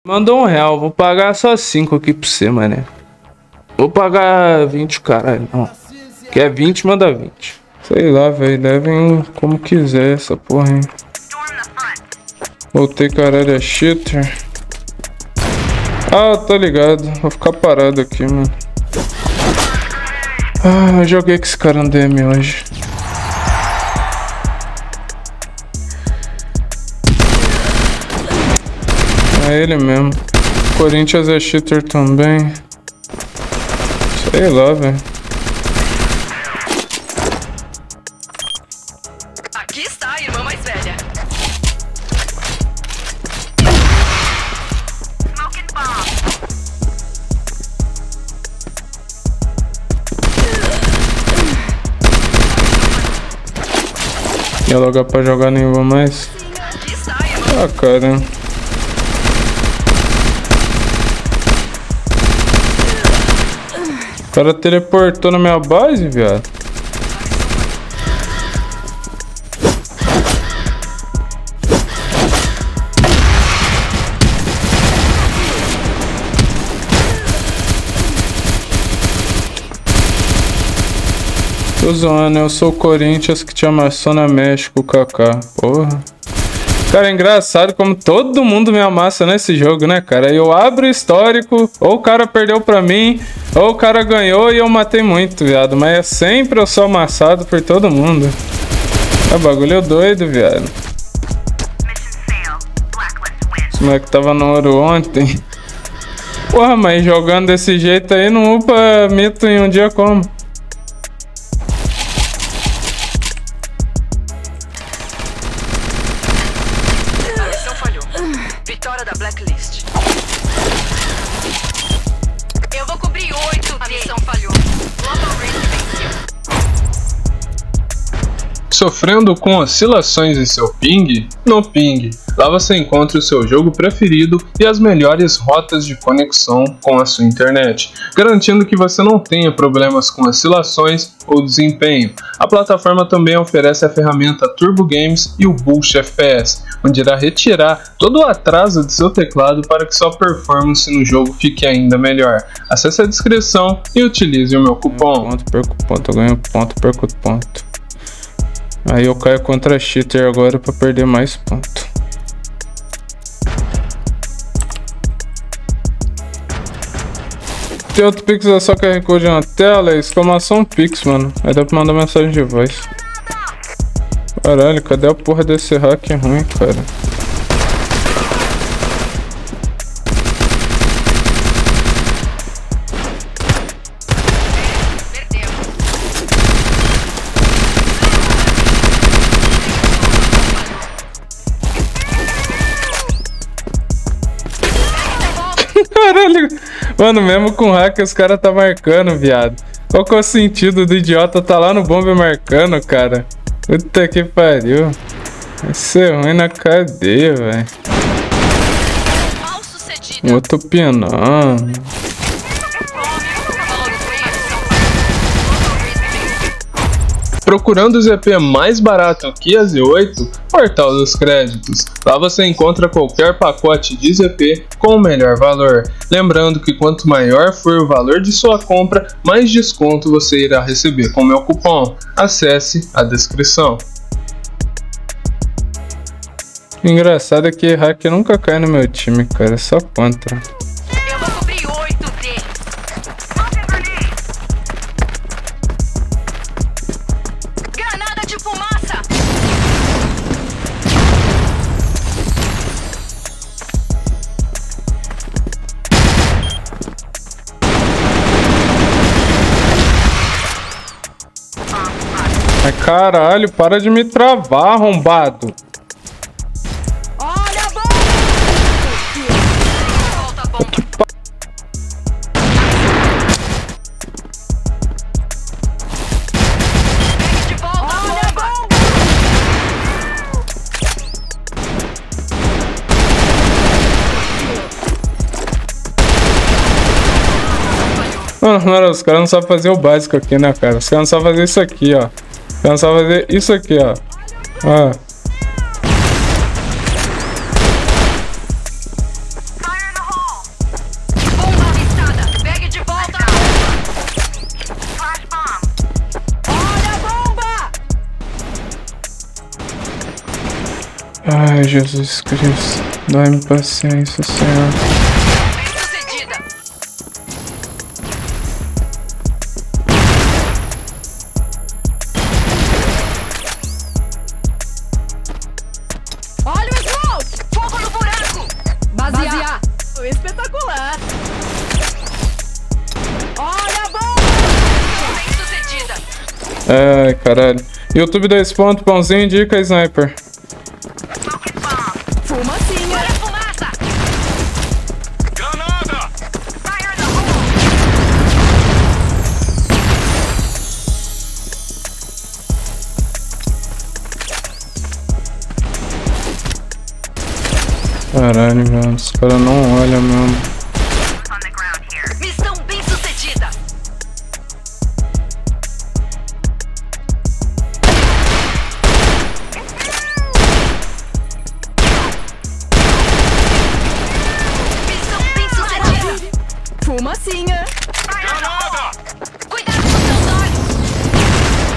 Mandou R$1, vou pagar só 5 aqui pra você, mané. Vou pagar 20, caralho, não. Quer 20, manda 20. Sei lá, velho, levem como quiser essa porra, hein. Voltei, caralho, é cheater. Ah, tô ligado, vou ficar parado aqui, mano. Ah, eu joguei com esse cara no DM hoje. É ele mesmo. Corinthians é cheater também. Sei lá, velho. Aqui está a irmã mais velha. Ia logo pra jogar nenhuma mais. Aqui está a irmã. Ah, cara. O cara teleportou na minha base, viado. Tô zoando, eu sou o Corinthians que te amassou na México, Kaká. Porra. Cara, é engraçado como todo mundo me amassa nesse jogo, né, cara? Eu abro o histórico, ou o cara perdeu pra mim, ou o cara ganhou e eu matei muito, viado. Mas é sempre eu sou amassado por todo mundo. É bagulho doido, viado. Esse moleque tava no ouro ontem. Porra, mas jogando desse jeito aí não upa mito em um dia como? Vitória da Blacklist. Eu vou cobrir 8. A missão falhou. Global Risk venceu. Sofrendo com oscilações em seu ping? No Ping. Lá você encontra o seu jogo preferido e as melhores rotas de conexão com a sua internet, garantindo que você não tenha problemas com oscilações ou desempenho. A plataforma também oferece a ferramenta Turbo Games e o Boost FPS, onde irá retirar todo o atraso de seu teclado para que sua performance no jogo fique ainda melhor. Acesse a descrição e utilize o meu cupom. Ponto, perco ponto, ganho ponto, perco ponto. Aí eu caio contra cheater agora pra perder mais ponto. Tem outro Pix, é só QR Code na tela, exclamação Pix, mano. Aí dá pra mandar mensagem de voz. Caralho, cadê a porra desse hack ruim, cara? Caralho, mano, mesmo com hack os caras tá marcando, viado. Qual que é o sentido do idiota tá lá no bombe marcando, cara? Puta que pariu. Vai ser ruim na cadeia, velho. Um outro pinando. Procurando o ZP mais barato que a Z8? Portal dos Créditos. Lá você encontra qualquer pacote de ZP com o melhor valor. Lembrando que quanto maior for o valor de sua compra, mais desconto você irá receber com meu cupom. Acesse a descrição. O engraçado é que hack nunca cai no meu time, cara. É só contra. Eu vou cobrir 8 deles. Granada de fumaça. Ai, caralho, para de me travar, arrombado. Olha a bomba. Volta a bomba. De volta a bomba. Mano, os caras não sabem fazer o básico aqui, né, cara? Os caras não sabem fazer isso aqui, ó. Os caras não sabem fazer isso aqui, ó. Ó. Ai, Jesus Cristo. Dá-me paciência, Senhor. Bem-sucedida. Olha o smoke! Fogo no buraco! Basear! Espetacular! Olha a bomba! Bem-sucedida. Ai, caralho. YouTube 2 pontos, pãozinho, dica, sniper. Fumacinha! Olha a fumaça! Granada! Fire in the hole! Caralho, velho. Os caras não olham mesmo. On the ground here. Missão bem-sucedida! Missão bem-sucedida! Fumacinha! Granada! Cuidado com seus olhos!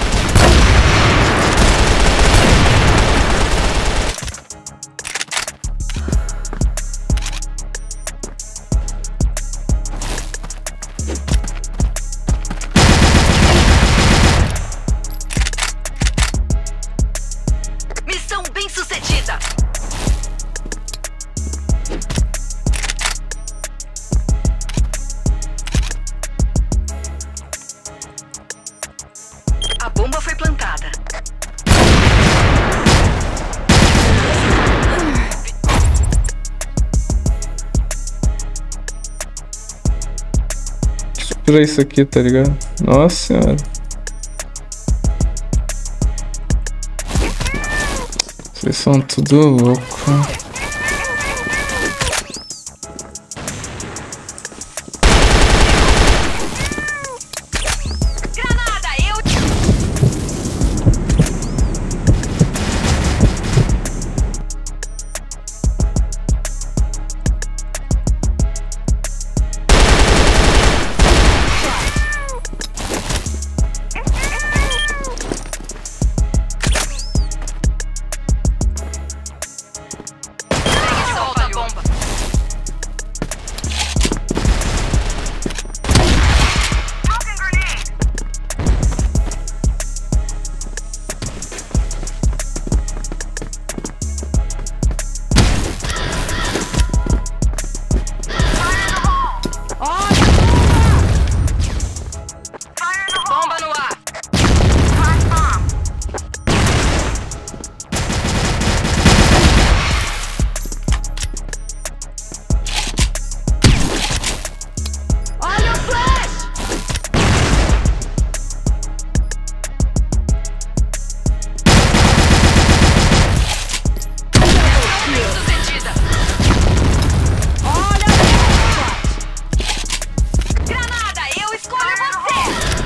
Missão bem-sucedida! A bomba foi plantada. Tira isso aqui, tá ligado? Nossa senhora. Vocês são tudo louco. Granada, eu... Solta a bomba. Smoking grenade. Fire in the hole. Fire in the hole. Bomba no ar. Hot bomb. Olha o flash! Bem-sucedida! Olha a granada! Eu escolho você!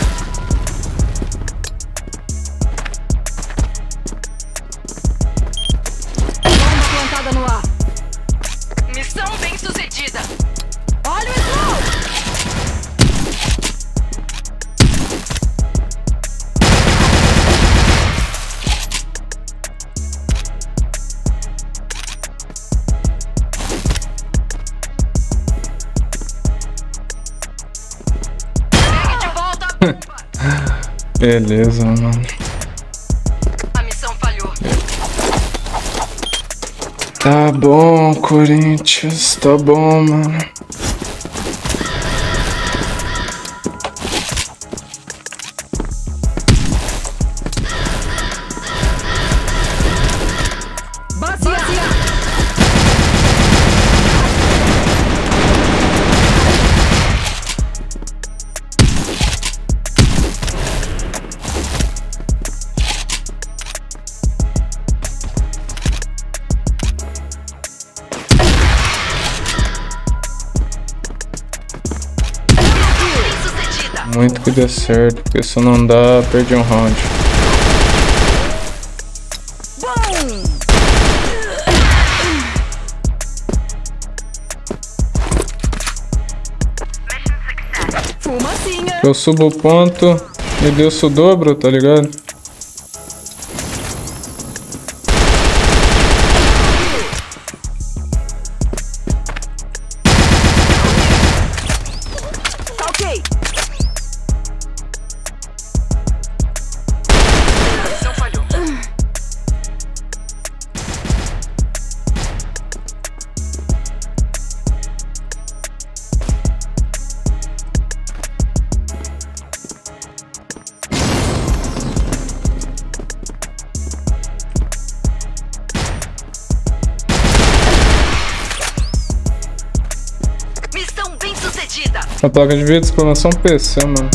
Bomba plantada no ar. Missão bem-sucedida! Olha o smoke! Pegue de volta a bomba! Beleza, mano. A missão falhou. Tá bom, Corinthians. Tá bom, mano. Basear! Bem-sucedida! Muito que dê certo, porque se não dá, perdi um round. Bom! Fumacinha! Eu subo o ponto e desço o dobro, tá ligado? A placa de vídeo pra lançar um PC, mano.